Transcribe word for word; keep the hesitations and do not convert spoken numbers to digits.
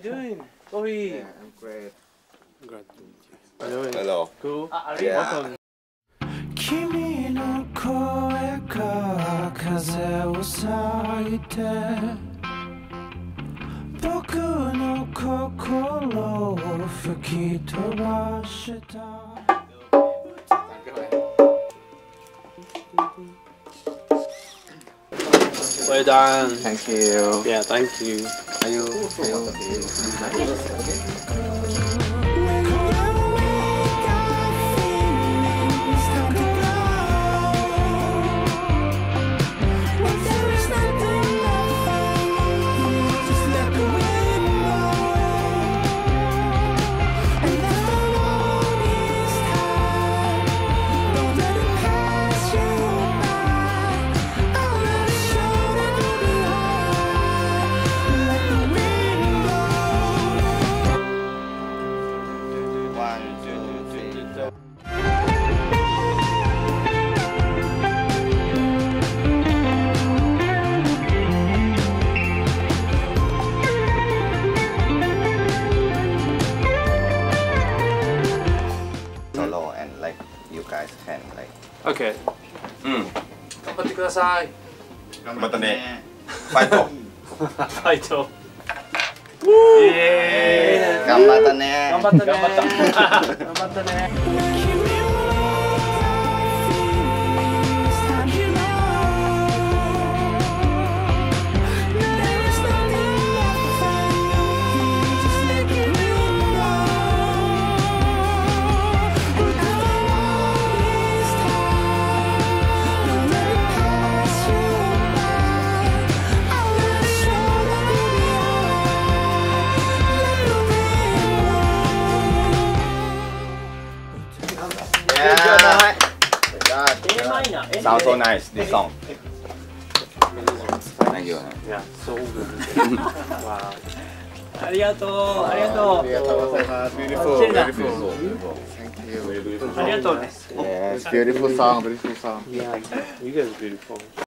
doing? Sorry. Yeah, I'm great. Glad to meet you. Hello. Cool. Yeah. Welcome. 君の声が風を裂いて僕の心を吹き飛ばした Well done. Thank you. Yeah, thank you. Are you? Are you okay? Solo and like you guys can like. Okay. うん。 頑張ってください。 またね。ファイト。 ファイト。 イエーイ。頑張ったね。 頑張ったね。頑張ったね。 Sounds so nice, this song. Thank you. Yeah, so good. Wow. ありがとう。ありがとう。 ありがとうございます。Beautiful, beautiful, beautiful. Thank you. ありがとう。 Yes, beautiful song, beautiful song. Yeah, you guys are beautiful.